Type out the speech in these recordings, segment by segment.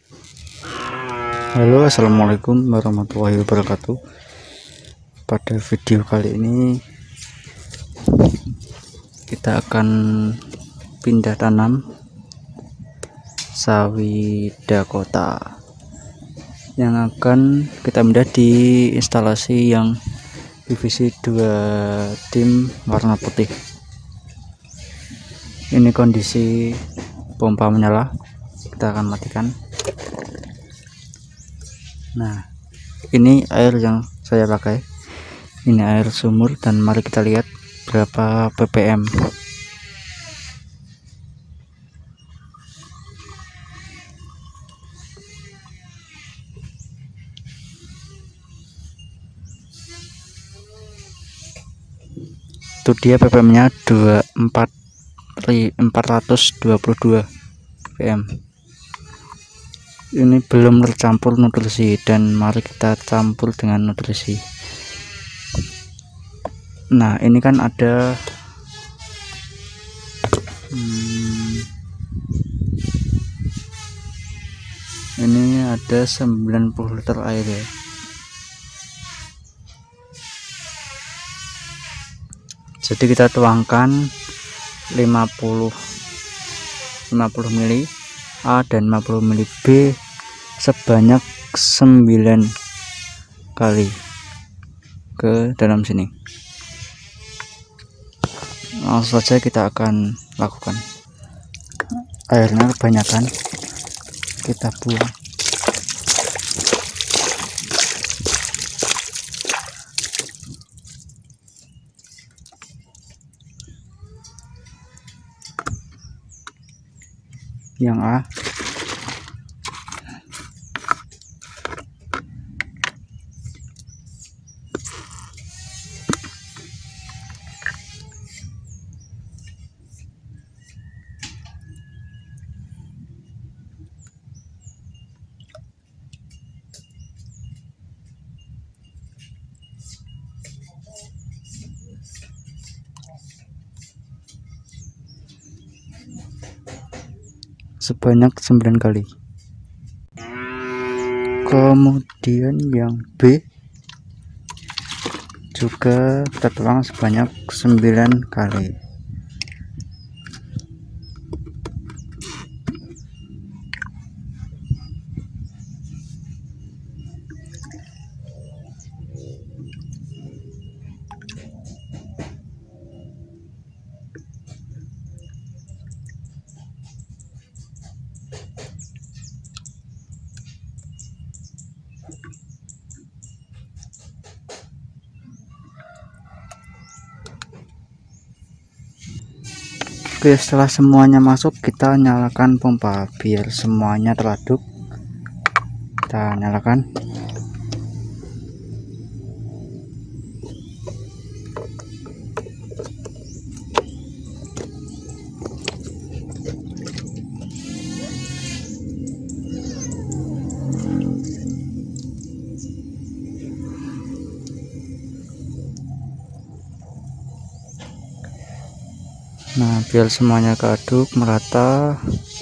Halo, assalamualaikum warahmatullahi wabarakatuh. Pada video kali ini kita akan pindah tanam sawi Dakota yang akan kita pindah di instalasi yang PVC 2 tim warna putih. Ini kondisi pompa menyala, kita akan matikan. Nah, ini air yang saya pakai, ini air sumur, dan mari kita lihat berapa ppm. Itu dia ppm nya 422 ppm. Ini belum tercampur nutrisi, dan mari kita campur dengan nutrisi. Nah, ini kan ada ini ada 90 liter air ya. Jadi kita tuangkan 50 ml A dan 50 ml B sebanyak 9 kali ke dalam sini. Langsung saja kita akan lakukan. Airnya kebanyakan, kita buang. Yang A sebanyak 9 kali. Kemudian yang B juga kita tuang sebanyak 9 kali. Oke, setelah semuanya masuk, kita nyalakan pompa biar semuanya teraduk. Kita nyalakan. Nah, biar semuanya keaduk merata,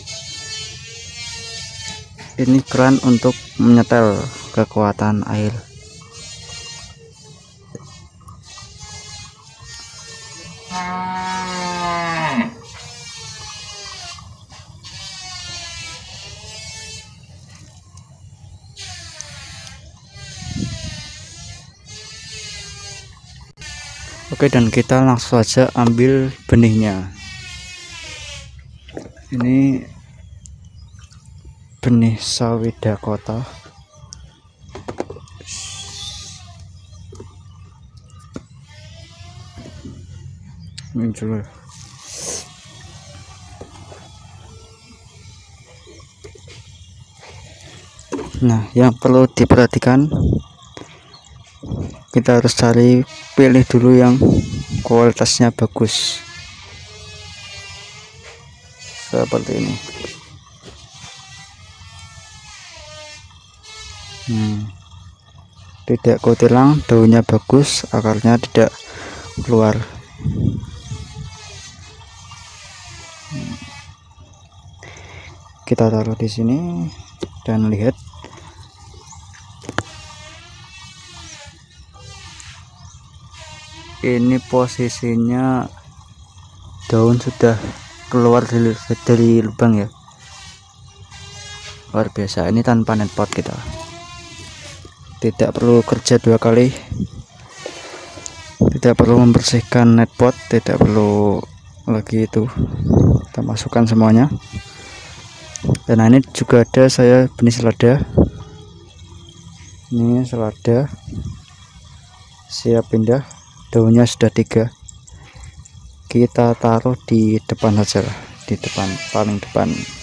ini keran untuk menyetel kekuatan air. Oke, dan kita langsung saja ambil benihnya. Ini benih sawi Dakota. Muncul. Nah, yang perlu diperhatikan, kita harus pilih dulu yang kualitasnya bagus, seperti ini. Tidak kutilang, daunnya bagus, akarnya tidak keluar. Kita taruh di sini dan lihat ini posisinya daun sudah keluar dari lubang ya, luar biasa. Ini tanpa net pot, kita tidak perlu kerja 2 kali, tidak perlu membersihkan net pot, tidak perlu lagi itu, kita masukkan semuanya. Dan ini juga ada saya benih selada, ini selada siap pindah, daunnya sudah 3, kita taruh di depan saja lah, di depan, paling depan.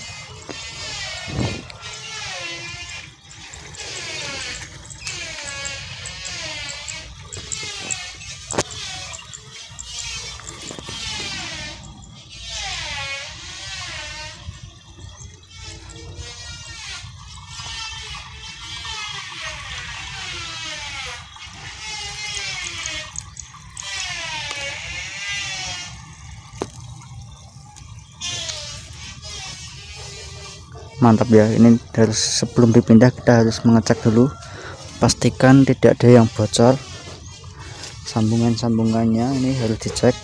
Mantap ya. Ini harus, sebelum dipindah kita harus mengecek dulu, pastikan tidak ada yang bocor, sambungannya ini harus dicek.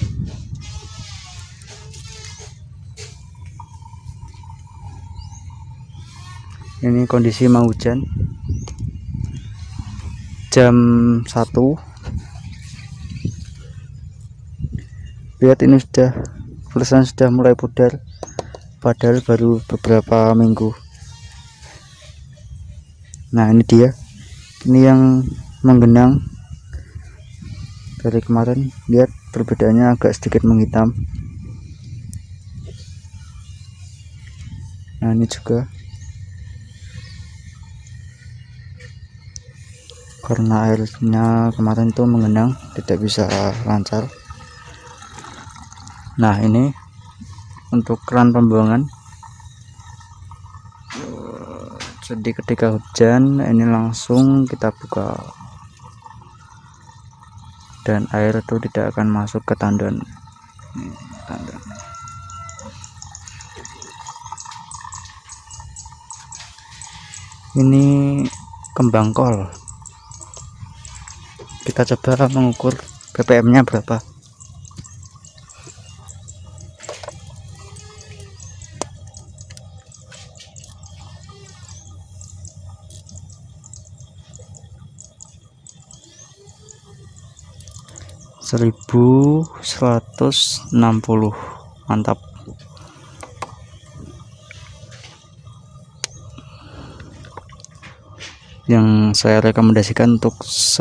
Ini kondisi mau hujan, jam 1. Lihat ini sudah mulai pudar, padahal baru beberapa minggu. Nah ini dia, ini yang menggenang dari kemarin. Lihat perbedaannya agak sedikit menghitam. Nah ini juga karena airnya kemarin itu menggenang, tidak bisa lancar. Nah ini untuk keran pembuangan, jadi ketika hujan ini langsung kita buka dan air itu tidak akan masuk ke tandon. Ini kembang kol, kita coba mengukur ppm nya berapa. Seribu 160, mantap. Yang saya rekomendasikan untuk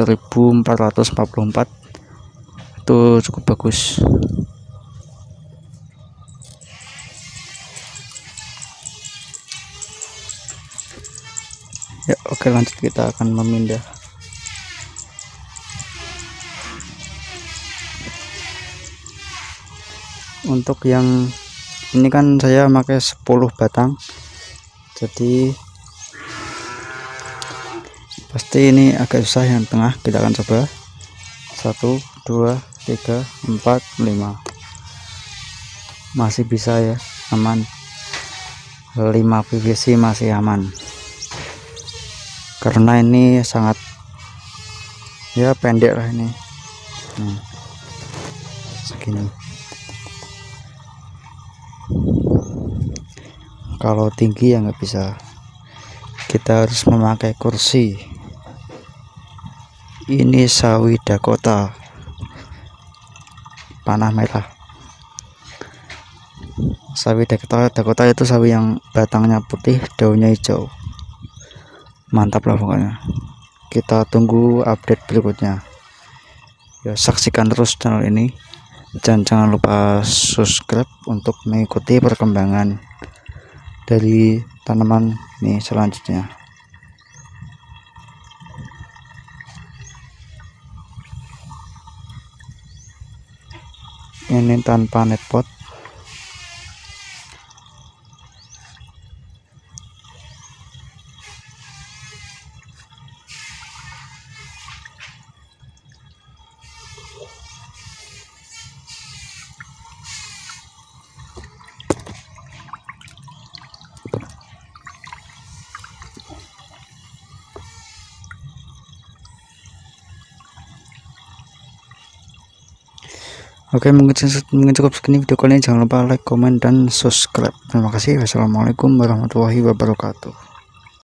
1444 itu cukup bagus. Ya oke, lanjut, kita akan memindah. Untuk yang ini kan saya pakai 10 batang, jadi pasti ini agak susah. Yang tengah kita akan coba 1 2 3 4 5, masih bisa ya, aman. 5 PVC masih aman, karena ini sangat ya pendek lah ini. Segini. Kalau tinggi ya nggak bisa, kita harus memakai kursi. Ini sawi Dakota panah merah. Sawi Dakota itu sawi yang batangnya putih, daunnya hijau. Mantap lah pokoknya. Kita tunggu update berikutnya ya, saksikan terus channel ini dan jangan lupa subscribe untuk mengikuti perkembangan dari tanaman ini selanjutnya. Ini tanpa net pot. Oke, mungkin cukup segini video kali ini. Jangan lupa like, komen, dan subscribe. Terima kasih. Wassalamualaikum warahmatullahi wabarakatuh.